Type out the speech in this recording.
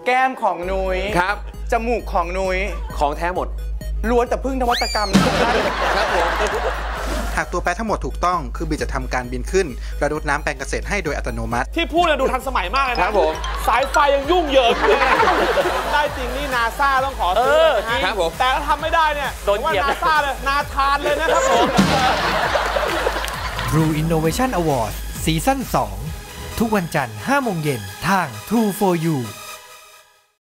แก้มของนุ้ยครับจมูกของนุ้ยของแท้หมดล้วนแต่พึ่งนวัตกรรมครับผมหากตัวแปรทั้งหมดถูกต้องคือบิดจะทำการบินขึ้นระดดน้ำแปลงเกษตรให้โดยอัตโนมัติที่พูดเนี่ยดูทันสมัยมากเลยนะครับผมสายไฟยังยุ่งเหยิงเลยได้จริงนี่นาซาต้องขอซื้อครับผมแต่ถ้าทำไม่ได้เนี่ยโดนเกียบนาซาเลยนาธานเลยนะครับผม True Innovation Award ซีซั่น 2 ทุกวันจันทร์ 5 โมงเย็นทาง True for You